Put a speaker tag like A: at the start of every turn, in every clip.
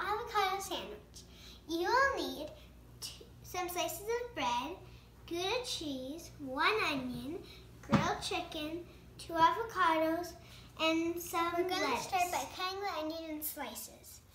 A: avocado sandwich. You will need some slices of bread, Gouda cheese, 1 onion, grilled chicken, 2 avocados, and some lettuce. We're going to start by cutting the onion in slices.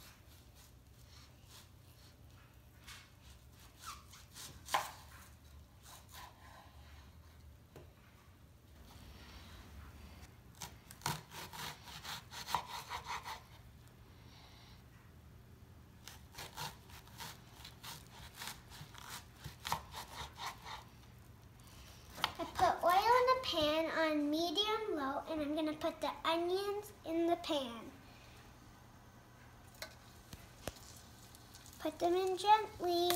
A: Pan on medium-low, and I'm going to put the onions in the pan. Put them in gently.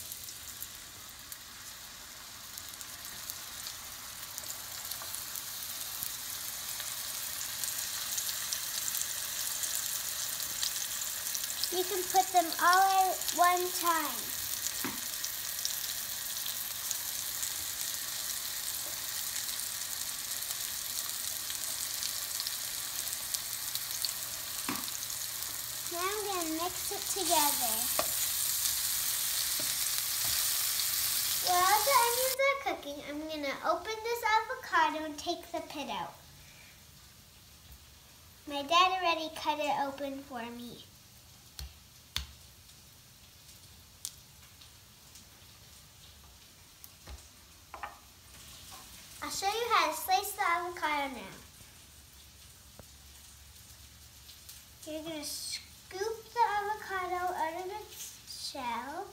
A: You can put them all at one time. Now I'm going to mix it together. While the onions are cooking, I'm going to open this avocado and take the pit out. My dad already cut it open for me. I'll show you how to slice the avocado now. You're going to scoop the avocado out of its shell.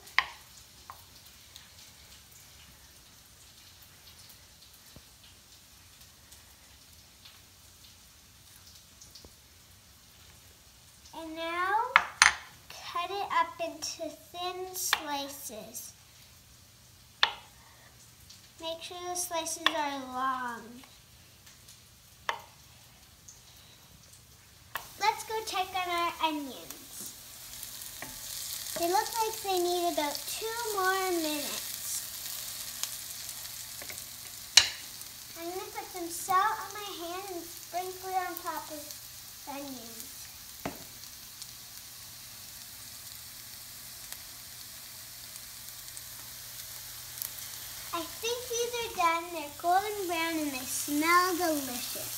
A: And now cut it up into thin slices. Make sure the slices are long. Let's go check on our onions. They look like they need about 2 more minutes. I'm going to put some salt on my hand and sprinkle it on top of the onions. I think these are done. They're golden brown and they smell delicious.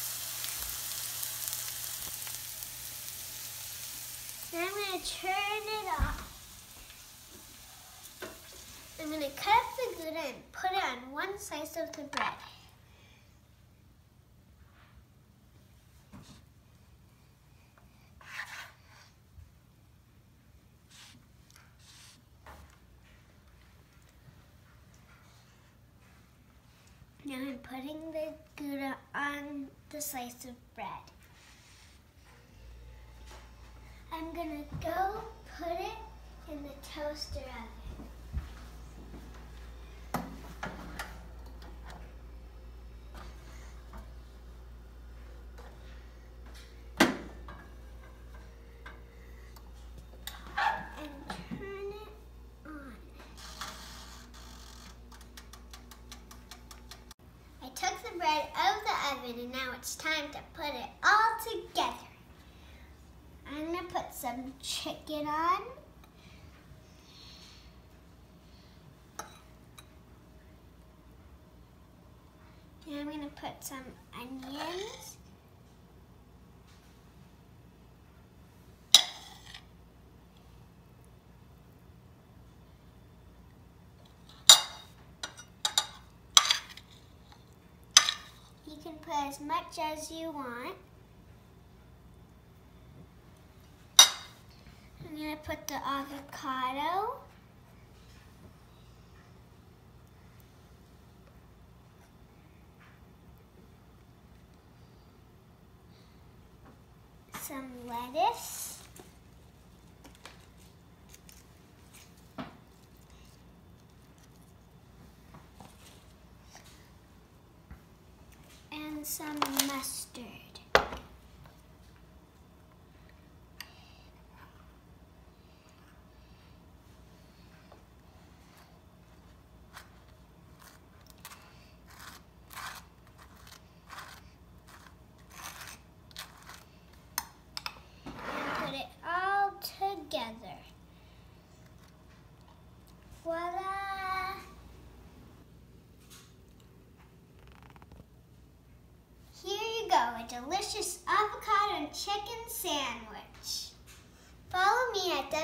A: Now I'm going to turn it off. I'm going to cut up the Gouda and put it on one slice of the bread. Now I'm putting the Gouda on the slice of bread. I'm going to go put it in the toaster oven. And turn it on. I took the bread out of the oven and now it's time to put it all together. I'm going to put some chicken on. And I'm going to put some onions. You can put as much as you want. I'm going to put the avocado. Some lettuce. And some mustard. Together. Voila! Here you go, a delicious avocado and chicken sandwich. Follow me at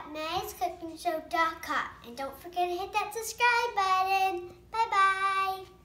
A: www.mayscookingshow.com and don't forget to hit that subscribe button. Bye-bye.